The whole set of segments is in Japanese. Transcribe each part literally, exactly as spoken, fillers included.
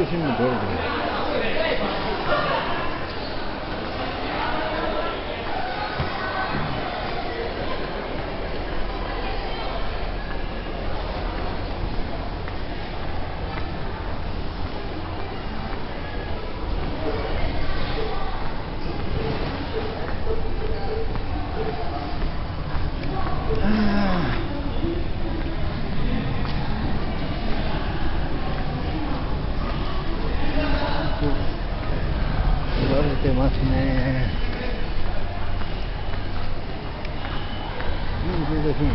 신문 보여드려요.出ますね。いい出てくる。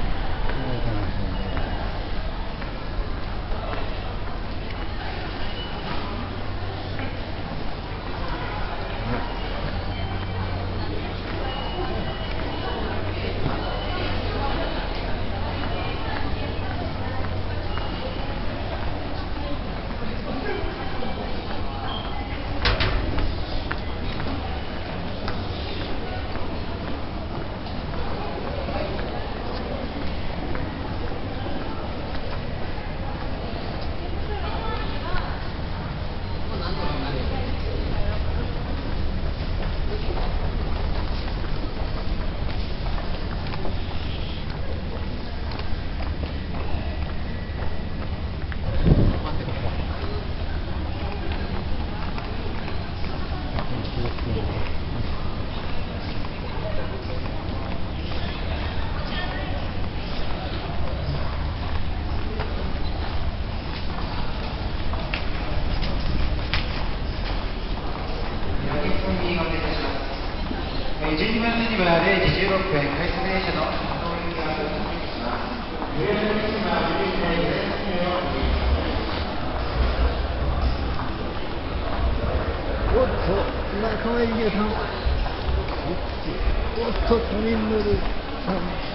じゅうにばん線にはれいじじゅうろっぷん、快速電車の乗り換えが続きます。おっと、中井家さん。おっと、トミンヌルさん。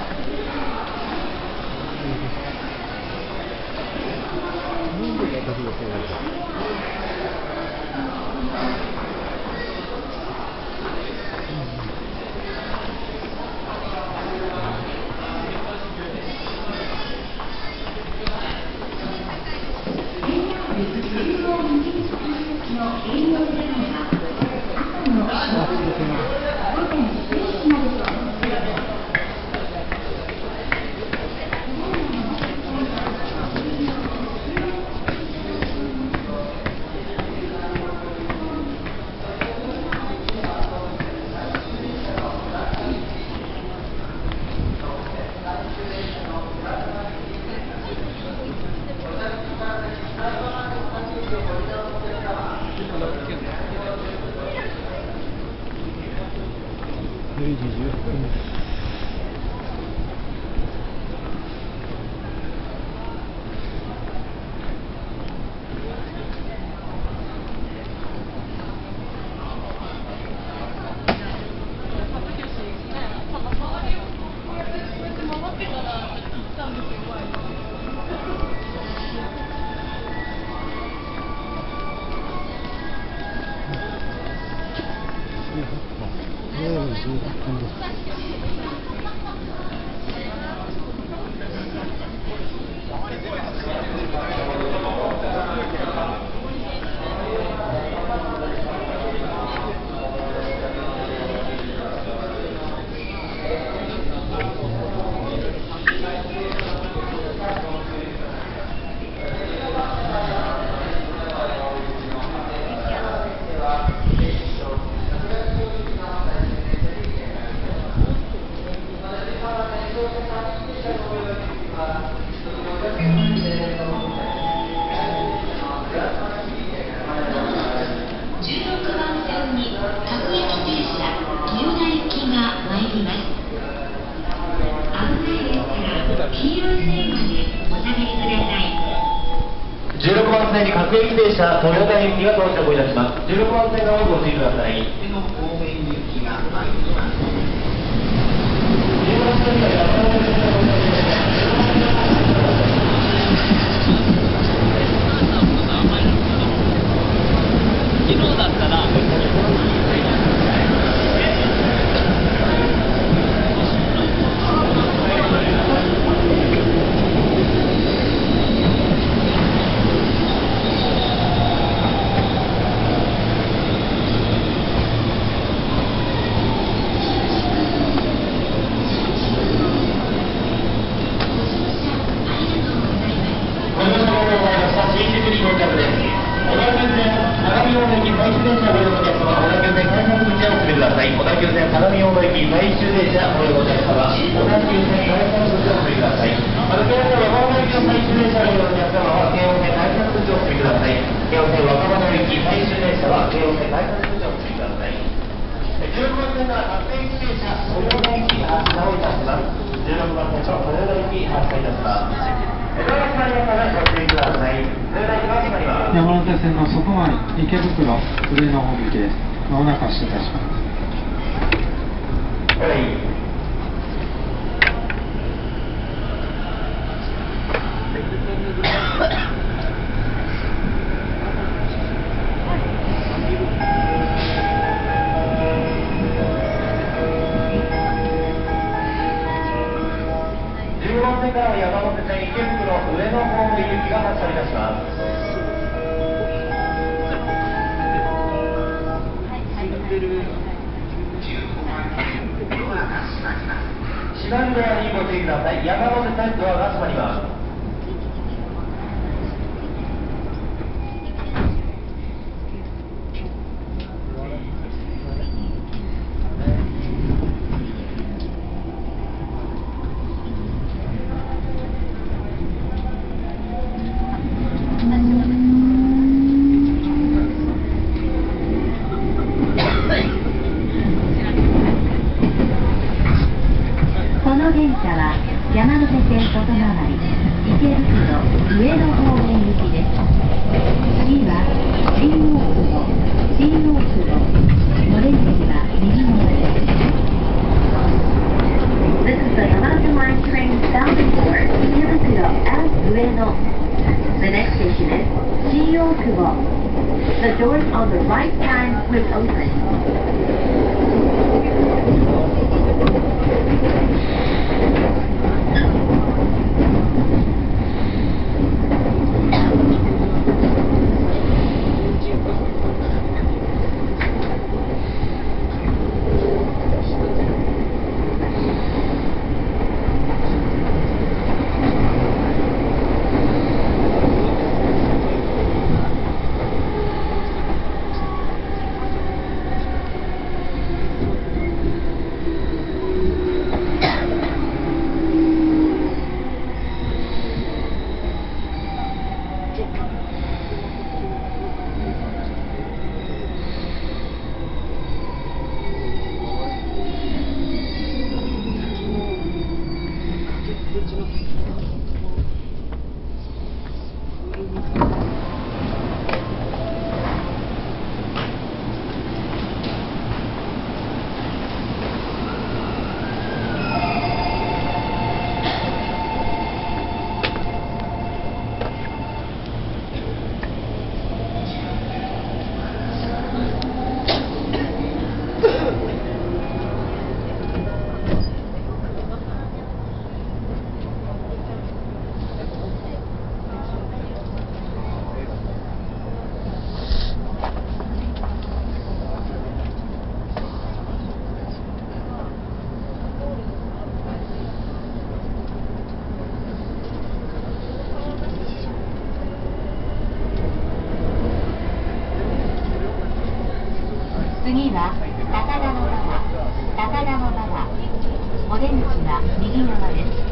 なんで私がそうやるれいじじゅっぷん。じゅうろくばん線に各駅停車豊田行きが到着いたします。じゅうろくばん線側をご注意ください。手の方面行きが参ります。じゅうろくばん線には昨日だったら急線相模大野駅最終電車ご利用のお客様、小田急線第三口をお進みください。また京王線若葉駅の最終電車ご利用のお客様は京王線第三口をお進みください。京王線若葉駅最終電車は京王線第三口をお進みください。じゅうろくばん線から各駅停車豊田駅発車をいたします。じゅうろくばん線の豊田駅発車いたします。ドアが閉まりますのでご注意ください。豊田駅が閉まります。 山手線の外回り池袋上野方向きです。まもなく発車いたします。 はい。じゅうごばん線からは山手線池袋上野方面行きが発車いたします。閉まるドアにご注意ください。山手線ドアが閉まります。 この電車は山手線外回り池袋上野方面行きです。次は新大久保新大久保お出口は右側です。 This is the Yamanote Line train bound for 池袋 and 上野. The next station is 新大久保. The doors on the right hand will open.次は高田馬場高田馬場お出口は右側です。